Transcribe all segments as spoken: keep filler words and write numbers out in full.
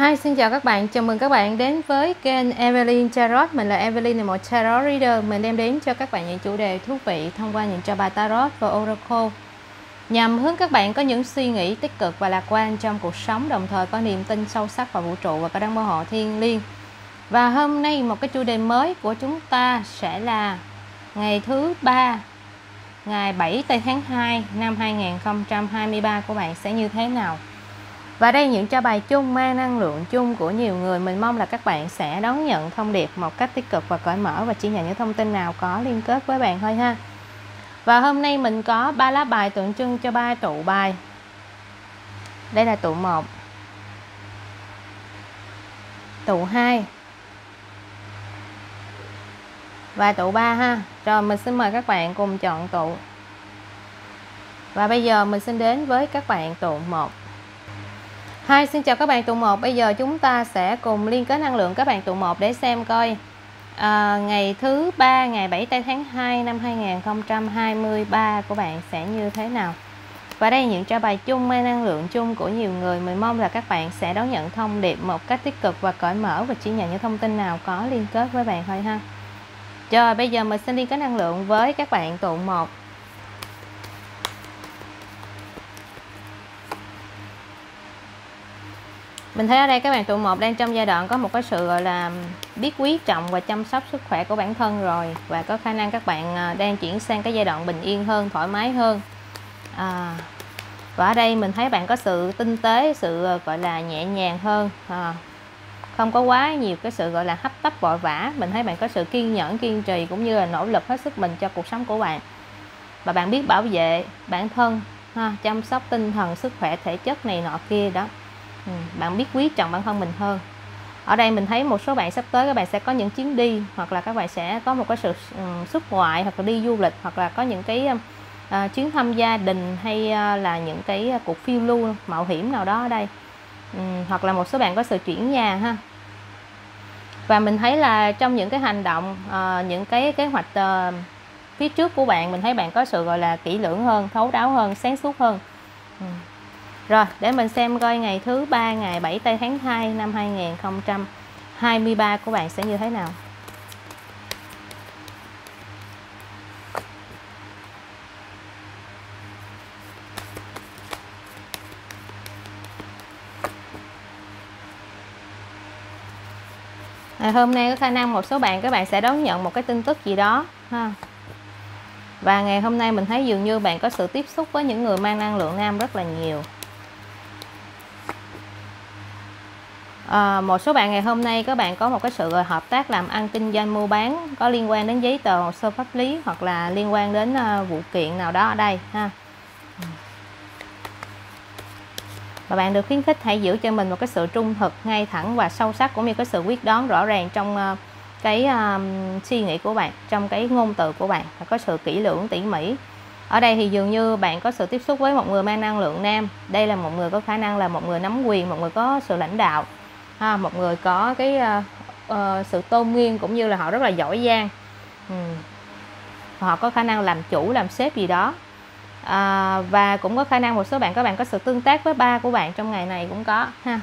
Hi, xin chào các bạn, chào mừng các bạn đến với kênh Evelyn Tarot. Mình là Evelyn, là một Tarot Reader. Mình đem đến cho các bạn những chủ đề thú vị thông qua những cho bài Tarot và Oracle, nhằm hướng các bạn có những suy nghĩ tích cực và lạc quan trong cuộc sống, đồng thời có niềm tin sâu sắc vào vũ trụ và có đấng bảo hộ thiên liêng. Và hôm nay một cái chủ đề mới của chúng ta sẽ là ngày thứ ba, ngày bảy tây tháng hai năm hai nghìn không trăm hai mươi ba của bạn sẽ như thế nào. Và đây những cho bài chung mang năng lượng chung của nhiều người. Mình mong là các bạn sẽ đón nhận thông điệp một cách tích cực và cởi mở và chỉ nhận những thông tin nào có liên kết với bạn thôi ha. Và hôm nay mình có ba lá bài tượng trưng cho ba tụ bài. Đây là tụ một, tụ hai và tụ ba ha. Rồi mình xin mời các bạn cùng chọn tụ. Và bây giờ mình xin đến với các bạn tụ một. Hi, xin chào các bạn tụ một. Bây giờ chúng ta sẽ cùng liên kết năng lượng các bạn tụ một để xem coi à, ngày thứ ba, ngày bảy tây tháng hai năm hai nghìn không trăm hai mươi ba của bạn sẽ như thế nào. Và đây những trả bài chung mang năng lượng chung của nhiều người. Mình mong là các bạn sẽ đón nhận thông điệp một cách tích cực và cởi mở và chỉ nhận những thông tin nào có liên kết với bạn thôi ha. Rồi bây giờ mình xin liên kết năng lượng với các bạn tụ một. Mình thấy ở đây các bạn tụ một đang trong giai đoạn có một cái sự gọi là biết quý trọng và chăm sóc sức khỏe của bản thân rồi. Và có khả năng các bạn đang chuyển sang cái giai đoạn bình yên hơn, thoải mái hơn. à, Và ở đây mình thấy bạn có sự tinh tế, sự gọi là nhẹ nhàng hơn, à, không có quá nhiều cái sự gọi là hấp tấp vội vã. Mình thấy bạn có sự kiên nhẫn, kiên trì cũng như là nỗ lực hết sức mình cho cuộc sống của bạn. Và bạn biết bảo vệ bản thân, ha, chăm sóc tinh thần, sức khỏe, thể chất này nọ kia đó. Ừ, bạn biết quý trọng bản thân mình hơn. Ở đây mình thấy một số bạn sắp tới các bạn sẽ có những chuyến đi, hoặc là các bạn sẽ có một cái sự um, xuất ngoại, hoặc là đi du lịch, hoặc là có những cái uh, chuyến thăm gia đình, hay uh, là những cái cuộc phiêu lưu mạo hiểm nào đó ở đây. Um, hoặc là một số bạn có sự chuyển nhà ha. Và mình thấy là trong những cái hành động, uh, những cái kế hoạch uh, phía trước của bạn, mình thấy bạn có sự gọi là kỹ lưỡng hơn, thấu đáo hơn, sáng suốt hơn. Um. Rồi, để mình xem coi ngày thứ ba, ngày bảy tây tháng hai năm hai nghìn không trăm hai mươi ba của bạn sẽ như thế nào. À, hôm nay có khả năng một số bạn các bạn sẽ đón nhận một cái tin tức gì đó ha. Và ngày hôm nay mình thấy dường như bạn có sự tiếp xúc với những người mang năng lượng nam rất là nhiều. À, một số bạn ngày hôm nay các bạn có một cái sự hợp tác làm ăn kinh doanh mua bán có liên quan đến giấy tờ hồ sơ pháp lý, hoặc là liên quan đến uh, vụ kiện nào đó ở đây ha. Và bạn được khuyến khích hãy giữ cho mình một cái sự trung thực, ngay thẳng và sâu sắc, cũng như cái sự quyết đoán rõ ràng trong uh, cái uh, suy nghĩ của bạn, trong cái ngôn từ của bạn, và có sự kỹ lưỡng tỉ mỉ. Ở đây thì dường như bạn có sự tiếp xúc với một người mang năng lượng nam. Đây là một người có khả năng là một người nắm quyền, một người có sự lãnh đạo, ha, một người có cái uh, uh, sự tôn nghiêm, cũng như là họ rất là giỏi giang. ừ. Họ có khả năng làm chủ, làm sếp gì đó. À, và cũng có khả năng một số bạn các bạn có sự tương tác với ba của bạn trong ngày này cũng có ha.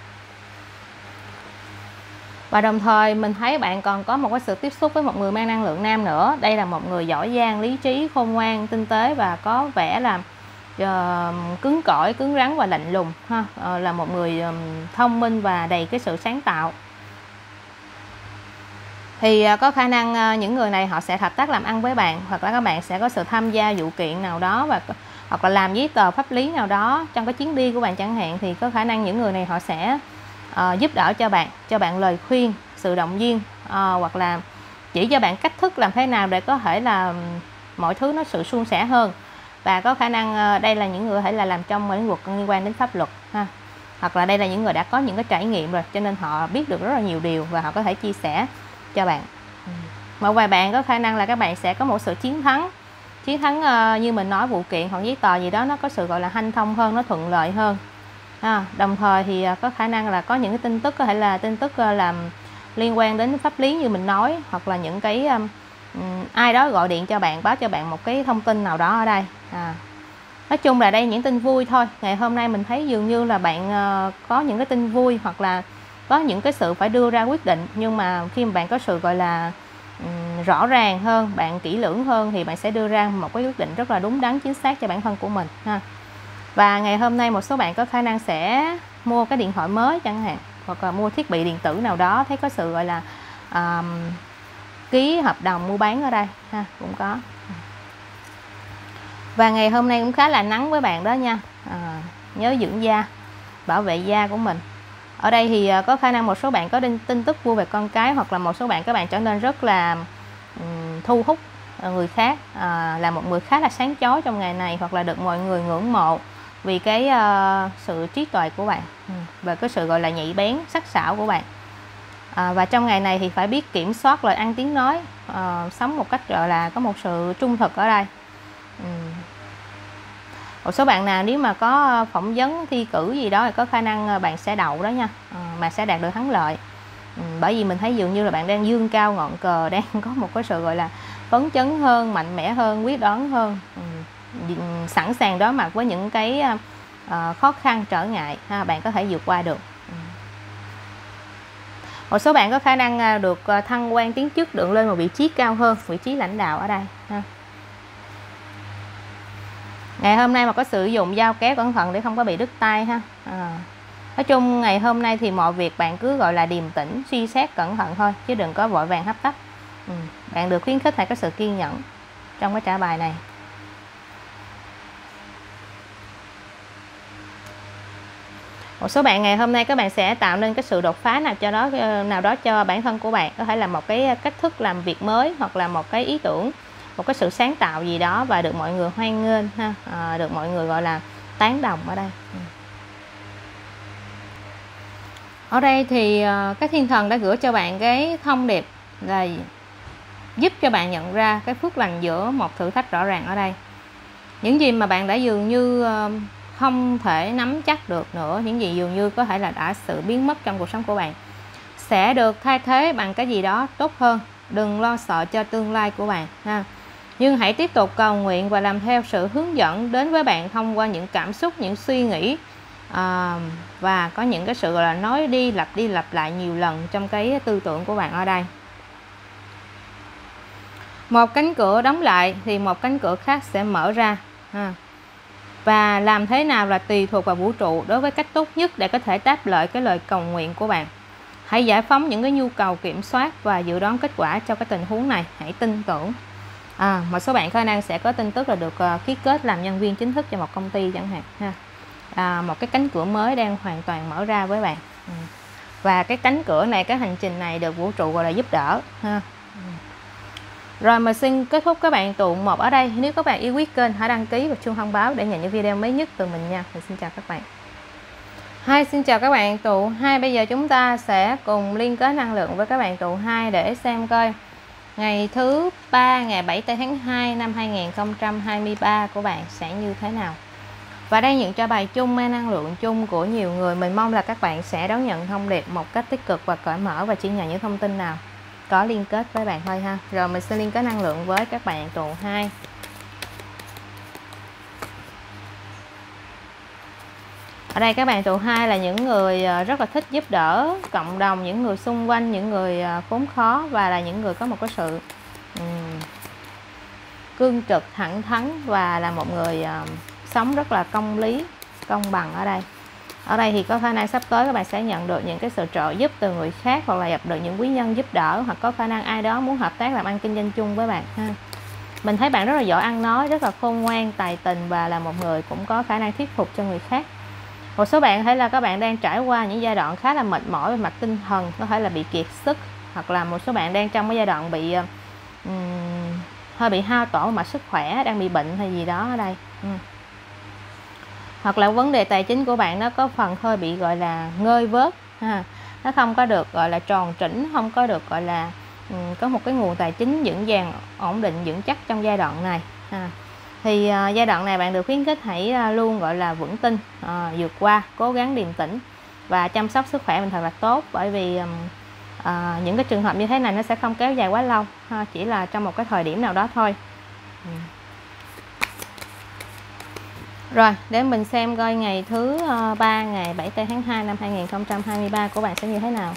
Và đồng thời mình thấy bạn còn có một cái sự tiếp xúc với một người mang năng lượng nam nữa. Đây là một người giỏi giang, lý trí, khôn ngoan, tinh tế và có vẻ là uh, cứng cỏi, cứng rắn và lạnh lùng ha. Uh, là một người um, thông minh và đầy cái sự sáng tạo. Thì uh, có khả năng uh, những người này họ sẽ hợp tác làm ăn với bạn, hoặc là các bạn sẽ có sự tham gia vụ kiện nào đó, và hoặc là làm giấy tờ pháp lý nào đó trong cái chuyến đi của bạn chẳng hạn. Thì có khả năng những người này họ sẽ uh, giúp đỡ cho bạn, cho bạn lời khuyên, sự động viên, uh, hoặc là chỉ cho bạn cách thức làm thế nào để có thể là mọi thứ nó sự suôn sẻ hơn. Và có khả năng uh, đây là những người có thể là làm trong lĩnh vực liên quan đến pháp luật ha. Hoặc là đây là những người đã có những cái trải nghiệm rồi, cho nên họ biết được rất là nhiều điều và họ có thể chia sẻ cho bạn. Một vài bạn có khả năng là các bạn sẽ có một sự chiến thắng. Chiến thắng uh, như mình nói, vụ kiện hoặc giấy tờ gì đó nó có sự gọi là hanh thông hơn, nó thuận lợi hơn. À, đồng thời thì uh, có khả năng là có những cái tin tức có thể là tin tức uh, làm liên quan đến pháp lý như mình nói, hoặc là những cái um, ai đó gọi điện cho bạn, báo cho bạn một cái thông tin nào đó ở đây. À, Nói chung là đây những tin vui thôi. Ngày hôm nay mình thấy dường như là bạn uh, có những cái tin vui, hoặc là có những cái sự phải đưa ra quyết định, nhưng mà khi mà bạn có sự gọi là um, rõ ràng hơn, bạn kỹ lưỡng hơn, thì bạn sẽ đưa ra một cái quyết định rất là đúng đắn, chính xác cho bản thân của mình ha. Và ngày hôm nay một số bạn có khả năng sẽ mua cái điện thoại mới chẳng hạn, hoặc là mua thiết bị điện tử nào đó, thấy có sự gọi là um, ký hợp đồng mua bán ở đây ha, cũng có. Và ngày hôm nay cũng khá là nắng với bạn đó nha. À, nhớ dưỡng da, bảo vệ da của mình. Ở đây thì có khả năng một số bạn có tin tức vui về con cái, hoặc là một số bạn các bạn trở nên rất là um, thu hút người khác, à, là một người khá là sáng chói trong ngày này, hoặc là được mọi người ngưỡng mộ vì cái uh, sự trí tuệ của bạn, ừ, và cái sự gọi là nhạy bén, sắc sảo của bạn. À, và trong ngày này thì phải biết kiểm soát lời ăn tiếng nói, uh, sống một cách gọi là có một sự trung thực ở đây. Ừ. Một số bạn nào nếu mà có phỏng vấn thi cử gì đó thì có khả năng bạn sẽ đậu đó nha, à, mà sẽ đạt được thắng lợi. Ừ, bởi vì mình thấy dường như là bạn đang dương cao ngọn cờ, đang có một cái sự gọi là phấn chấn hơn, mạnh mẽ hơn, quyết đoán hơn, ừ, sẵn sàng đối mặt với những cái uh, khó khăn trở ngại ha, bạn có thể vượt qua được. Ừ. Một số bạn có khả năng được thăng quan tiến chức, được lên một vị trí cao hơn, vị trí lãnh đạo ở đây ha. Ngày hôm nay mà có sử dụng dao kéo cẩn thận để không có bị đứt tay ha. À. Nói chung ngày hôm nay thì mọi việc bạn cứ gọi là điềm tĩnh, suy xét cẩn thận thôi, chứ đừng có vội vàng hấp tấp. Ừ. Bạn được khuyến khích phải có sự kiên nhẫn trong cái trả bài này. Một số bạn ngày hôm nay các bạn sẽ tạo nên cái sự đột phá nào cho đó nào đó cho bản thân của bạn, có thể là một cái cách thức làm việc mới, hoặc là một cái ý tưởng, một cái sự sáng tạo gì đó, và được mọi người hoan nghênh ha, à, được mọi người gọi là tán đồng ở đây. Ở đây thì uh, các thiên thần đã gửi cho bạn cái thông điệp là giúp cho bạn nhận ra cái phước lành giữa một thử thách rõ ràng ở đây. Những gì mà bạn đã dường như uh, không thể nắm chắc được nữa, những gì dường như có thể là đã sự biến mất trong cuộc sống của bạn, sẽ được thay thế bằng cái gì đó tốt hơn. Đừng lo sợ cho tương lai của bạn ha, nhưng hãy tiếp tục cầu nguyện và làm theo sự hướng dẫn đến với bạn thông qua những cảm xúc, những suy nghĩ, à, và có những cái sự gọi là nói đi lặp đi lặp lại nhiều lần trong cái tư tưởng của bạn ở đây. Một cánh cửa đóng lại thì một cánh cửa khác sẽ mở ra ha. Và làm thế nào là tùy thuộc vào vũ trụ đối với cách tốt nhất để có thể đáp lại cái lời cầu nguyện của bạn. Hãy giải phóng những cái nhu cầu kiểm soát và dự đoán kết quả cho cái tình huống này. Hãy tin tưởng. À, một số bạn khả năng sẽ có tin tức là được uh, ký kết làm nhân viên chính thức cho một công ty chẳng hạn ha. À, một cái cánh cửa mới đang hoàn toàn mở ra với bạn. Ừ. Và cái cánh cửa này, cái hành trình này được vũ trụ gọi là giúp đỡ ha. Ừ. Rồi mình xin kết thúc các bạn tụ một ở đây. Nếu các bạn yêu quý kênh, hãy đăng ký và chuông thông báo để nhận những video mới nhất từ mình nha. Mình xin chào các bạn. Hi, xin chào các bạn tụ hai. Bây giờ chúng ta sẽ cùng liên kết năng lượng với các bạn tụ hai để xem coi ngày thứ ba, ngày bảy tháng hai năm hai nghìn không trăm hai mươi ba của bạn sẽ như thế nào. Và đây nhận cho bài chung mang năng lượng chung của nhiều người. Mình mong là các bạn sẽ đón nhận thông điệp một cách tích cực và cởi mở, và chỉ nhận những thông tin nào có liên kết với bạn thôi ha. Rồi mình sẽ liên kết năng lượng với các bạn tụ hai. Ở đây các bạn tụ hai là những người rất là thích giúp đỡ cộng đồng, những người xung quanh, những người khốn khó, và là những người có một cái sự um, cương trực, thẳng thắn, và là một người uh, sống rất là công lý, công bằng ở đây. Ở đây thì có khả năng sắp tới các bạn sẽ nhận được những cái sự trợ giúp từ người khác, hoặc là gặp được những quý nhân giúp đỡ, hoặc có khả năng ai đó muốn hợp tác làm ăn kinh doanh chung với bạn ha. Mình thấy bạn rất là giỏi ăn nói, rất là khôn ngoan, tài tình, và là một người cũng có khả năng thuyết phục cho người khác. Một số bạn thấy là các bạn đang trải qua những giai đoạn khá là mệt mỏi về mặt tinh thần, có thể là bị kiệt sức, hoặc là một số bạn đang trong cái giai đoạn bị um, hơi bị hao tổn mặt sức khỏe, đang bị bệnh hay gì đó ở đây. Um. Hoặc là vấn đề tài chính của bạn nó có phần hơi bị gọi là ngơi vớt ha. Nó không có được gọi là tròn trĩnh, không có được gọi là um, có một cái nguồn tài chính vững vàng, ổn định, vững chắc trong giai đoạn này ha. Thì uh, giai đoạn này bạn được khuyến khích hãy uh, luôn gọi là vững tin, uh, vượt qua, cố gắng điềm tĩnh và chăm sóc sức khỏe mình thật là tốt, bởi vì um, uh, những cái trường hợp như thế này nó sẽ không kéo dài quá lâu ha, chỉ là trong một cái thời điểm nào đó thôi. Rồi, để mình xem coi ngày thứ ba ngày bảy tây tháng hai năm hai nghìn không trăm hai mươi ba của bạn sẽ như thế nào.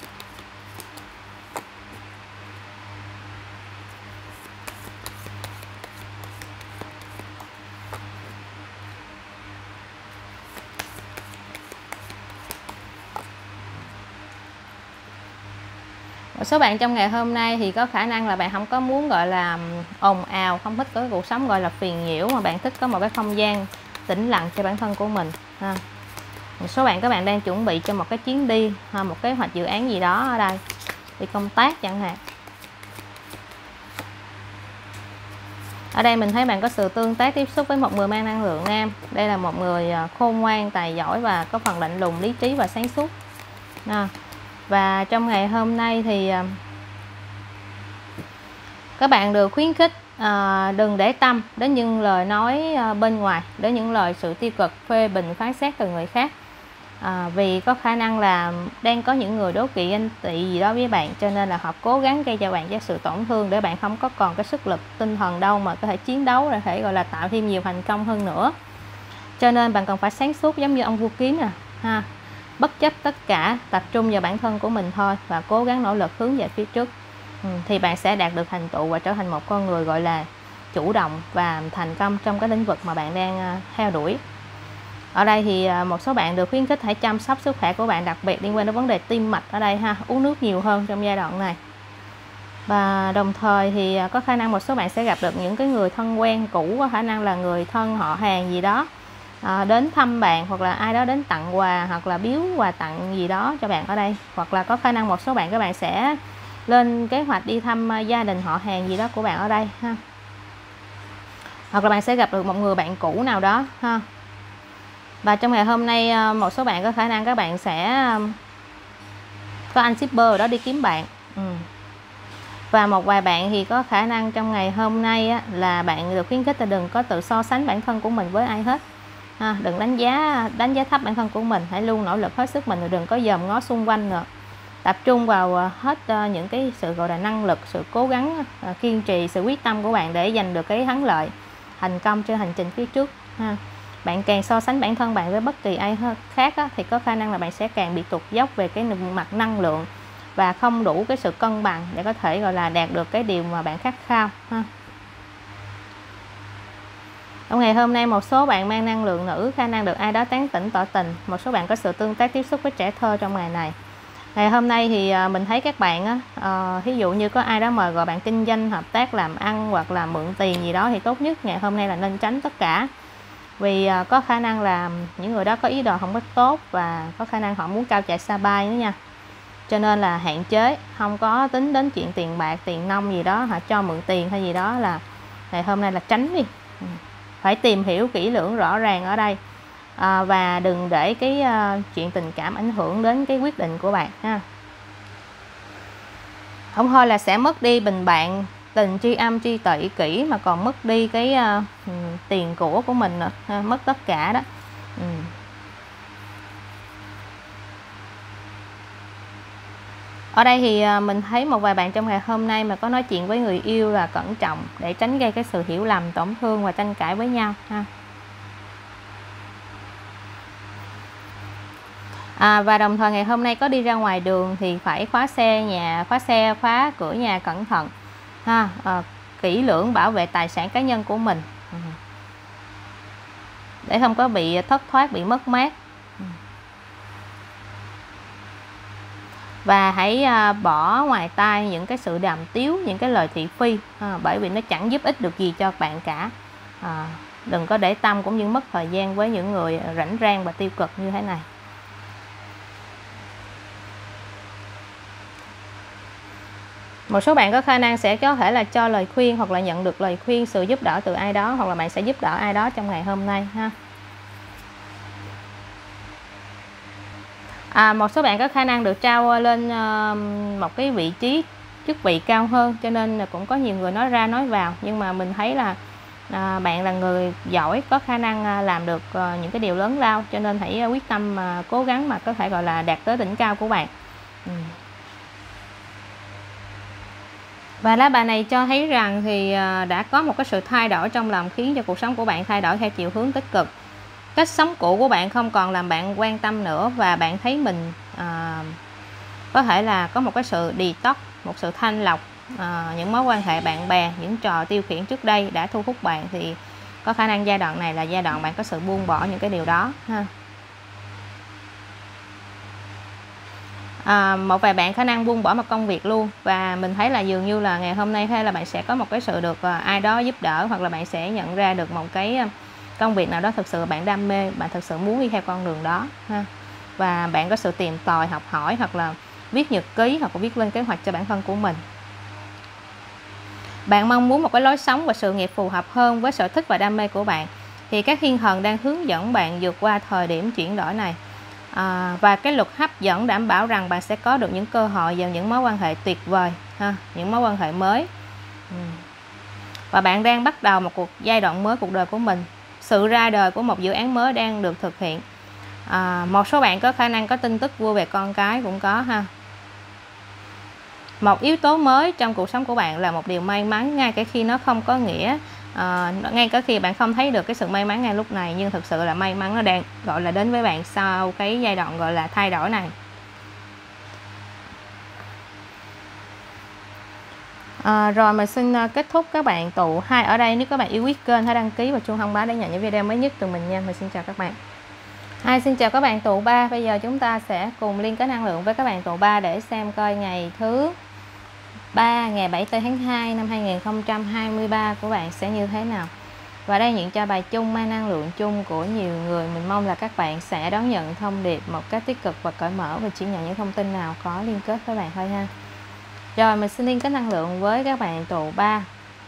Một số bạn trong ngày hôm nay thì có khả năng là bạn không có muốn gọi là ồn ào, không thích có cuộc sống gọi là phiền nhiễu, mà bạn thích có một cái không gian tĩnh lặng cho bản thân của mình ha. Một số bạn các bạn đang chuẩn bị cho một cái chuyến đi ha, một kế hoạch dự án gì đó ở đây, đi công tác chẳng hạn. Ở đây mình thấy bạn có sự tương tác tiếp xúc với một người mang năng lượng nam. Đây là một người khôn ngoan, tài giỏi và có phần lạnh lùng, lý trí và sáng suốt. À, và trong ngày hôm nay thì các bạn được khuyến khích à, đừng để tâm đến những lời nói à, bên ngoài, đến những lời sự tiêu cực, phê bình, phán xét từ người khác. À, vì có khả năng là đang có những người đố kỵ, ganh tị gì đó với bạn, cho nên là họ cố gắng gây cho bạn cái sự tổn thương để bạn không có còn cái sức lực tinh thần đâu mà có thể chiến đấu, để thể gọi là tạo thêm nhiều thành công hơn nữa. Cho nên bạn cần phải sáng suốt giống như ông vua kiếm nè ha, bất chấp tất cả tập trung vào bản thân của mình thôi và cố gắng nỗ lực hướng về phía trước. Ừ, thì bạn sẽ đạt được thành tựu và trở thành một con người gọi là chủ động và thành công trong cái lĩnh vực mà bạn đang theo đuổi. Ở đây thì một số bạn được khuyến khích hãy chăm sóc sức khỏe của bạn, đặc biệt liên quan đến vấn đề tim mạch ở đây ha, uống nước nhiều hơn trong giai đoạn này. Và đồng thời thì có khả năng một số bạn sẽ gặp được những cái người thân quen cũ, có khả năng là người thân họ hàng gì đó à, đến thăm bạn, hoặc là ai đó đến tặng quà hoặc là biếu quà tặng gì đó cho bạn ở đây, hoặc là có khả năng một số bạn các bạn sẽ lên kế hoạch đi thăm gia đình họ hàng gì đó của bạn ở đây ha, hoặc là bạn sẽ gặp được một người bạn cũ nào đó ha. Và trong ngày hôm nay một số bạn có khả năng các bạn sẽ có anh shipper ở đó đi kiếm bạn. ừ. Và một vài bạn thì có khả năng trong ngày hôm nay á, là bạn được khuyến khích là đừng có tự so sánh bản thân của mình với ai hết ha, đừng đánh giá đánh giá thấp bản thân của mình, hãy luôn nỗ lực hết sức mình, đừng có dòm ngó xung quanh nữa. Tập trung vào hết những cái sự gọi là năng lực, sự cố gắng, kiên trì, sự quyết tâm của bạn để giành được cái thắng lợi, thành công trên hành trình phía trước ha. Bạn càng so sánh bản thân bạn với bất kỳ ai khác á, thì có khả năng là bạn sẽ càng bị tụt dốc về cái mặt năng lượng và không đủ cái sự cân bằng để có thể gọi là đạt được cái điều mà bạn khát khao ha. Trong ngày hôm nay một số bạn mang năng lượng nữ, khả năng được ai đó tán tỉnh tỏ tình. Một số bạn có sự tương tác tiếp xúc với trẻ thơ trong ngày này. Ngày hôm nay thì mình thấy các bạn á, uh, ví dụ như có ai đó mời gọi bạn kinh doanh, hợp tác, làm ăn hoặc là mượn tiền gì đó thì tốt nhất ngày hôm nay là nên tránh tất cả. Vì uh, có khả năng là những người đó có ý đồ không có tốt và có khả năng họ muốn cao chạy xa bay nữa nha. Cho nên là hạn chế, không có tính đến chuyện tiền bạc, tiền nong gì đó, họ cho mượn tiền hay gì đó là ngày hôm nay là tránh đi. Phải tìm hiểu kỹ lưỡng rõ ràng ở đây. À, và đừng để cái uh, chuyện tình cảm ảnh hưởng đến cái quyết định của bạn ha. Không thôi là sẽ mất đi bình bạn, tình tri âm tri tỵ kỷ, mà còn mất đi cái uh, tiền của của mình nữa ha, mất tất cả đó. ừ. Ở đây thì uh, mình thấy một vài bạn trong ngày hôm nay mà có nói chuyện với người yêu là cẩn trọng để tránh gây cái sự hiểu lầm, tổn thương và tranh cãi với nhau ha. À, và đồng thời ngày hôm nay có đi ra ngoài đường thì phải khóa xe nhà, khóa xe, khóa cửa nhà cẩn thận ha, à, kỹ lưỡng bảo vệ tài sản cá nhân của mình để không có bị thất thoát, bị mất mát. Và hãy à, bỏ ngoài tai những cái sự đàm tiếu, những cái lời thị phi à, bởi vì nó chẳng giúp ích được gì cho bạn cả. À, đừng có để tâm cũng như mất thời gian với những người rảnh rang và tiêu cực như thế này. Một số bạn có khả năng sẽ có thể là cho lời khuyên hoặc là nhận được lời khuyên, sự giúp đỡ từ ai đó, hoặc là bạn sẽ giúp đỡ ai đó trong ngày hôm nay ha. À, một số bạn có khả năng được trao lên uh, một cái vị trí chức vị cao hơn, cho nên là cũng có nhiều người nói ra nói vào, nhưng mà mình thấy là uh, bạn là người giỏi, có khả năng uh, làm được uh, những cái điều lớn lao, cho nên hãy uh, quyết tâm uh, cố gắng mà có thể gọi là đạt tới đỉnh cao của bạn. ừ. Và lá bài này cho thấy rằng thì đã có một cái sự thay đổi trong lòng, khiến cho cuộc sống của bạn thay đổi theo chiều hướng tích cực. cách sống cũ của bạn không còn làm bạn quan tâm nữa, và bạn thấy mình à, có thể là có một cái sự detox, một sự thanh lọc à, những mối quan hệ bạn bè, những trò tiêu khiển trước đây đã thu hút bạn, thì có khả năng giai đoạn này là giai đoạn bạn có sự buông bỏ những cái điều đó ha. À, một vài bạn khả năng buông bỏ một công việc luôn, và mình thấy là dường như là ngày hôm nay hay là bạn sẽ có một cái sự được uh, ai đó giúp đỡ, hoặc là bạn sẽ nhận ra được một cái uh, công việc nào đó thực sự bạn đam mê, bạn thực sự muốn đi theo con đường đó ha. Và bạn có sự tìm tòi học hỏi, hoặc là viết nhật ký, hoặc là viết lên kế hoạch cho bản thân của mình. Bạn mong muốn một cái lối sống và sự nghiệp phù hợp hơn với sở thích và đam mê của bạn, thì các thiên thần đang hướng dẫn bạn vượt qua thời điểm chuyển đổi này. À, và cái luật hấp dẫn đảm bảo rằng bạn sẽ có được những cơ hội vào những mối quan hệ tuyệt vời ha, những mối quan hệ mới. Ừ. Và bạn đang bắt đầu một cuộc giai đoạn mới cuộc đời của mình. Sự ra đời của một dự án mới đang được thực hiện. À, một số bạn có khả năng có tin tức vui về con cái cũng có ha. Một yếu tố mới trong cuộc sống của bạn là một điều may mắn, ngay cả khi nó không có nghĩa à, ngay cả khi bạn không thấy được cái sự may mắn ngay lúc này, nhưng thực sự là may mắn nó đang gọi là đến với bạn sau cái giai đoạn gọi là thay đổi này. À, rồi mình xin kết thúc các bạn tụ hai ở đây. Nếu các bạn yêu quý kênh hãy đăng ký và chuông thông báo để nhận những video mới nhất từ mình nha. Mình xin chào các bạn. Hai xin chào các bạn tụ ba. Bây giờ chúng ta sẽ cùng liên kết năng lượng với các bạn tụ ba để xem coi ngày thứ ba, ngày bảy tây tháng hai năm hai nghìn không trăm hai mươi ba của bạn sẽ như thế nào. Và đây nhận cho bài chung mang năng lượng chung của nhiều người. Mình mong là các bạn sẽ đón nhận thông điệp một cách tích cực và cởi mở, và chỉ nhận những thông tin nào có liên kết với bạn thôi ha. Rồi mình xin liên kết năng lượng với các bạn tụ ba.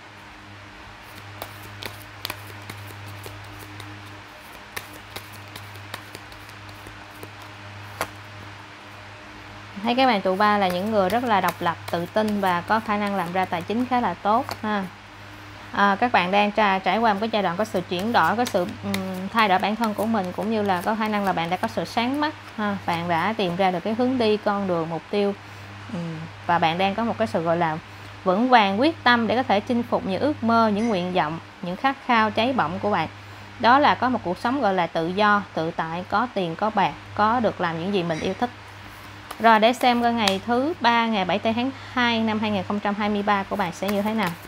Thấy các bạn tụ ba là những người rất là độc lập, tự tin và có khả năng làm ra tài chính khá là tốt ha. À, các bạn đang tra, trải qua một cái giai đoạn có sự chuyển đổi, có sự um, thay đổi bản thân của mình, cũng như là có khả năng là bạn đã có sự sáng mắt ha. Bạn đã tìm ra được cái hướng đi, con đường, mục tiêu, um, và bạn đang có một cái sự gọi là vững vàng quyết tâm để có thể chinh phục những ước mơ, những nguyện vọng, những khát khao cháy bỏng của bạn. Đó là có một cuộc sống gọi là tự do, tự tại, có tiền, có bạc, có được làm những gì mình yêu thích. Rồi để xem coi ngày thứ ba, ngày bảy tây tháng hai năm hai nghìn không trăm hai mươi ba của bạn sẽ như thế nào.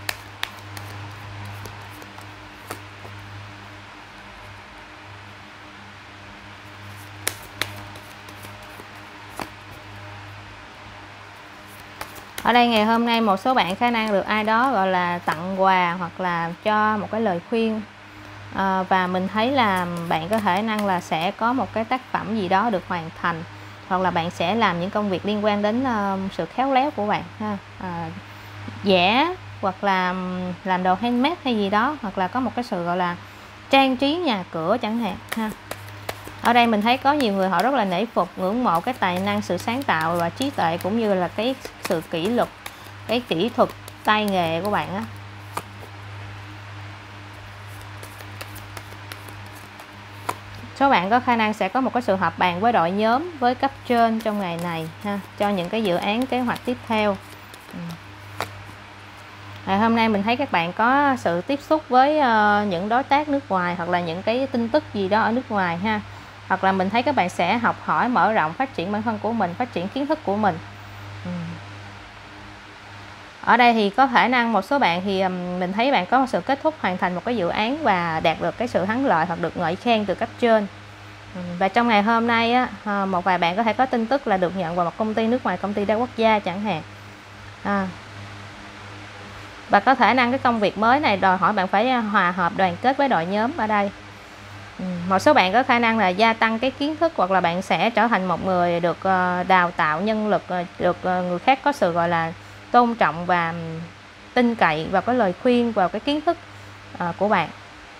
Ở đây ngày hôm nay một số bạn khả năng được ai đó gọi là tặng quà, hoặc là cho một cái lời khuyên. À, và mình thấy là bạn có khả năng là sẽ có một cái tác phẩm gì đó được hoàn thành, hoặc là bạn sẽ làm những công việc liên quan đến uh, sự khéo léo của bạn ha. À, vẽ hoặc là làm đồ handmade hay gì đó, hoặc là có một cái sự gọi là trang trí nhà cửa chẳng hạn ha. Ở đây mình thấy có nhiều người họ rất là nể phục, ngưỡng mộ cái tài năng, sự sáng tạo và trí tuệ, cũng như là cái sự kỷ luật, cái kỹ thuật tay nghề của bạn á. Số bạn có khả năng sẽ có một cái sự họp bàn với đội nhóm, với cấp trên trong ngày này ha, cho những cái dự án kế hoạch tiếp theo. Ngày hôm nay mình thấy các bạn có sự tiếp xúc với uh, những đối tác nước ngoài, hoặc là những cái tin tức gì đó ở nước ngoài ha. Hoặc là mình thấy các bạn sẽ học hỏi, mở rộng, phát triển bản thân của mình, phát triển kiến thức của mình. Ở đây thì có khả năng một số bạn thì um, mình thấy bạn có một sự kết thúc hoàn thành một cái dự án và đạt được cái sự thắng lợi, hoặc được ngợi khen từ cấp trên. Và trong ngày hôm nay á, một vài bạn có thể có tin tức là được nhận vào một công ty nước ngoài, công ty đa quốc gia chẳng hạn. À. Và có khả năng cái công việc mới này đòi hỏi bạn phải hòa hợp, đoàn kết với đội nhóm ở đây. Một số bạn có khả năng là gia tăng cái kiến thức, hoặc là bạn sẽ trở thành một người được đào tạo nhân lực, được người khác có sự gọi là tôn trọng và tin cậy vào cái lời khuyên, vào cái kiến thức của bạn.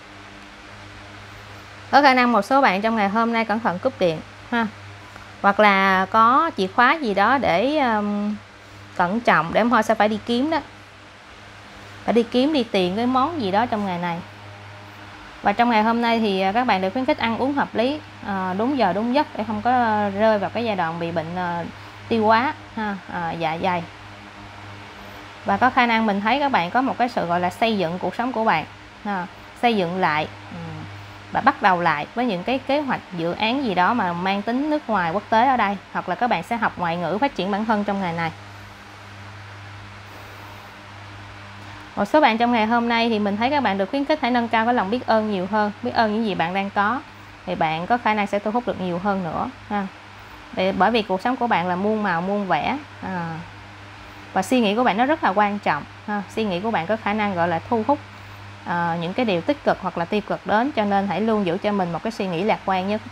Có khả năng một số bạn trong ngày hôm nay cẩn thận cúp điện ha, hoặc là có chìa khóa gì đó để um, cẩn trọng, để hôm sẽ phải đi kiếm đó, phải đi kiếm đi tiền cái món gì đó trong ngày này. Và trong ngày hôm nay thì các bạn được khuyến khích ăn uống hợp lý, à, đúng giờ đúng giấc, để không có rơi vào cái giai đoạn bị bệnh uh, tiêu hóa ha, à, dạ dày. Và có khả năng mình thấy các bạn có một cái sự gọi là xây dựng cuộc sống của bạn ha, xây dựng lại. và bắt đầu lại với những cái kế hoạch dự án gì đó mà mang tính nước ngoài quốc tế ở đây, hoặc là các bạn sẽ học ngoại ngữ phát triển bản thân trong ngày này. Một số bạn trong ngày hôm nay thì mình thấy các bạn được khuyến khích hãy nâng cao cái lòng biết ơn nhiều hơn, biết ơn những gì bạn đang có thì bạn có khả năng sẽ thu hút được nhiều hơn nữa ha. Bởi vì cuộc sống của bạn là muôn màu muôn vẻ à. Và suy nghĩ của bạn nó rất là quan trọng ha. Suy nghĩ của bạn có khả năng gọi là thu hút à, những cái điều tích cực hoặc là tiêu cực đến, cho nên hãy luôn giữ cho mình một cái suy nghĩ lạc quan nhất.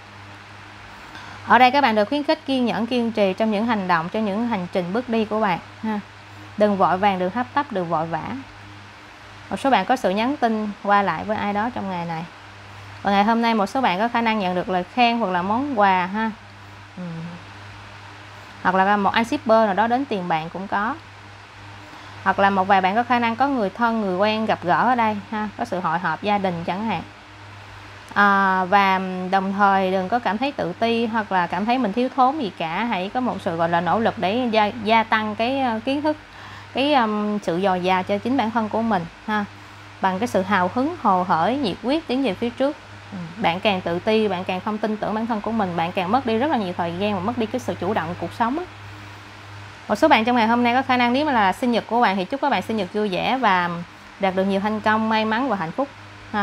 Ở đây các bạn được khuyến khích kiên nhẫn kiên trì trong những hành động, trong những hành trình bước đi của bạn ha. Đừng vội vàng, đừng hấp tấp, đừng vội vã. Một số bạn có sự nhắn tin qua lại với ai đó trong ngày này. Và ngày hôm nay một số bạn có khả năng nhận được lời khen hoặc là món quà ha. Ừ. Hoặc là một anh shipper nào đó đến tìm bạn cũng có. Hoặc là một vài bạn có khả năng có người thân, người quen gặp gỡ ở đây ha, có sự hội họp gia đình chẳng hạn. À, và đồng thời đừng có cảm thấy tự ti hoặc là cảm thấy mình thiếu thốn gì cả. Hãy có một sự gọi là nỗ lực để gia, gia tăng cái kiến thức, cái um, sự dồi dào cho chính bản thân của mình ha, bằng cái sự hào hứng, hồ hởi, nhiệt huyết tiến về phía trước. Bạn càng tự ti, bạn càng không tin tưởng bản thân của mình, bạn càng mất đi rất là nhiều thời gian và mất đi cái sự chủ động của cuộc sống. Một số bạn trong ngày hôm nay có khả năng, nếu mà là sinh nhật của bạn thì chúc các bạn sinh nhật vui vẻ và đạt được nhiều thành công, may mắn và hạnh phúc ha.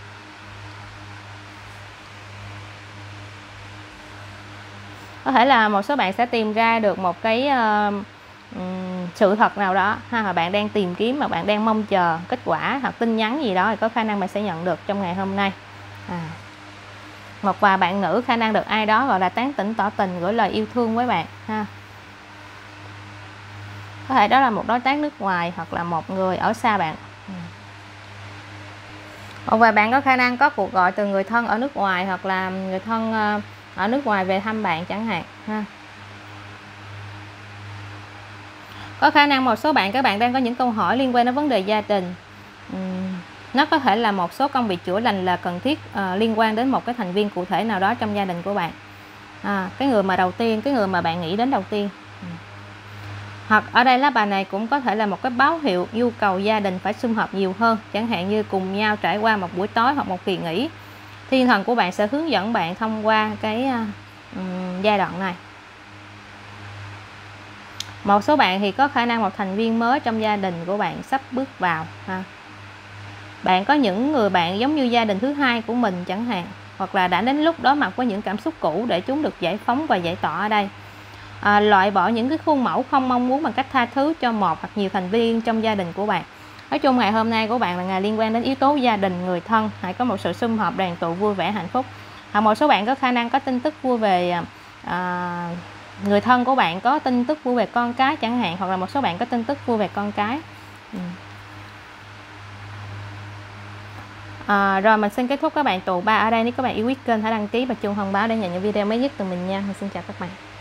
Có thể là một số bạn sẽ tìm ra được một cái uh, um, sự thật nào đó ha, mà bạn đang tìm kiếm, mà bạn đang mong chờ kết quả hoặc tin nhắn gì đó thì có khả năng bạn sẽ nhận được trong ngày hôm nay. À. Một vài bạn nữ khả năng được ai đó gọi là tán tỉnh tỏ tình, gửi lời yêu thương với bạn ha. Có thể đó là một đối tác nước ngoài hoặc là một người ở xa bạn. Một vài bạn có khả năng có cuộc gọi từ người thân ở nước ngoài hoặc là người thân ở nước ngoài về thăm bạn chẳng hạn ha. Có khả năng một số bạn các bạn đang có những câu hỏi liên quan đến vấn đề gia đình. Uhm, nó có thể là một số công việc chữa lành là cần thiết uh, liên quan đến một cái thành viên cụ thể nào đó trong gia đình của bạn. À, cái người mà đầu tiên, cái người mà bạn nghĩ đến đầu tiên. Uhm. Hoặc ở đây lá bài này cũng có thể là một cái báo hiệu nhu cầu gia đình phải sum họp nhiều hơn, chẳng hạn như cùng nhau trải qua một buổi tối hoặc một kỳ nghỉ. Thiên thần của bạn sẽ hướng dẫn bạn thông qua cái uh, giai đoạn này. Một số bạn thì có khả năng một thành viên mới trong gia đình của bạn sắp bước vào ha. Bạn có những người bạn giống như gia đình thứ hai của mình chẳng hạn, hoặc là đã đến lúc đối mặt với những cảm xúc cũ để chúng được giải phóng và giải tỏa ở đây. À, loại bỏ những cái khuôn mẫu không mong muốn bằng cách tha thứ cho một hoặc nhiều thành viên trong gia đình của bạn. Nói chung ngày hôm nay của bạn là ngày liên quan đến yếu tố gia đình, người thân, hãy có một sự sum họp đoàn tụ vui vẻ hạnh phúc. Hoặc một số bạn có khả năng có tin tức vui về à, người thân của bạn, có tin tức vui về con cái chẳng hạn, hoặc là một số bạn có tin tức vui về con cái. Ừ. À, rồi mình xin kết thúc các bạn tụ ba ở đây. Nếu các bạn yêu quý kênh hãy đăng ký và chuông thông báo để nhận những video mới nhất từ mình nha. Mình xin chào các bạn.